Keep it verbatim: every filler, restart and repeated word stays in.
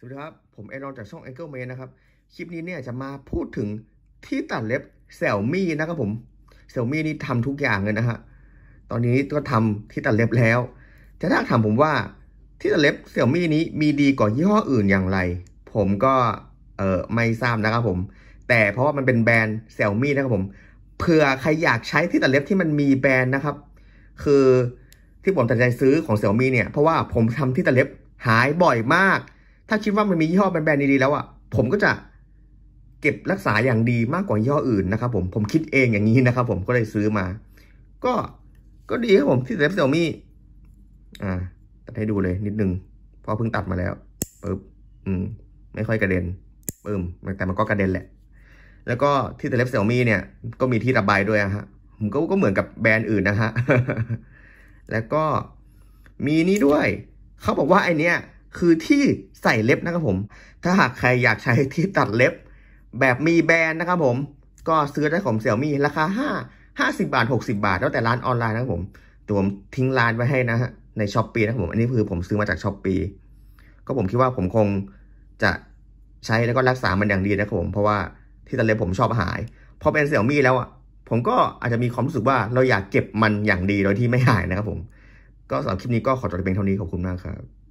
สวัสดีครับผมเอรอนจากช่อง Angle Man นะครับคลิปนี้เนี่ยจะมาพูดถึงที่ตัดเล็บ Xiaomi นะครับผม Xiaomi นี่ทำทุกอย่างเลยนะฮะตอนนี้ก็ทำที่ตัดเล็บแล้วแต่ถ้าถามผมว่าที่ตัดเล็บ Xiaomi นี้มีดีกว่ายี่ห้ออื่นอย่างไรผมก็เออไม่ทราบนะครับผมแต่เพราะว่ามันเป็นแบรนด์ Xiaomi นะครับผมเผื่อใครอยากใช้ที่ตัดเล็บที่มันมีแบรนด์นะครับคือที่ผมตัดใจซื้อของ Xiaomi เนี่ยเพราะว่าผมทำที่ตัดเล็บหายบ่อยมากถ้าคิดว่ามันมียี่ห้อแบรนด์ดีๆแล้วอ่ะผมก็จะเก็บรักษาอย่างดีมากกว่ายี่ห้ออื่นนะครับผมผมคิดเองอย่างนี้นะครับผมก็เลยซื้อมาก็ก็ดีครับผมที่เล็บ Xiaomi อ่าตัดให้ดูเลยนิดนึงพอเพิ่งตัดมาแล้วปึ๊บอืมไม่ค่อยกระเด็นปึ้มแต่มันก็กระเด็นแหละแล้วก็ที่ตัดเล็บ Xiaomi เนี่ยก็มีที่ระบายด้วยอะฮะผมก็ก็เหมือนกับแบรนด์อื่นนะฮะ แล้วก็มีนี้ด้วยเขาบอกว่าไอเนี้ยคือที่ใส่เล็บนะครับผมถ้าหากใครอยากใช้ที่ตัดเล็บแบบมีแบรนด์นะครับผมก็ซื้อได้ของ Xiaomi ราคาห้าห้าสิบบาทหกสิบบาทแล้วแต่ร้านออนไลน์นะครับผมตัวผมทิ้งร้านไว้ให้นะฮะใน Shopee นะครับผมอันนี้คือผมซื้อมาจาก Shopee ก็ผมคิดว่าผมคงจะใช้แล้วก็รักษามันอย่างดีนะครับผมเพราะว่าที่ตัดเล็บผมชอบหายพอเป็น Xiaomi แล้วอ่ะผมก็อาจจะมีความรู้สึกว่าเราอยากเก็บมันอย่างดีโดยที่ไม่หายนะครับผมก็สำหรับคลิปนี้ก็ขอจบเพียงเท่านี้ขอบคุณมากครับ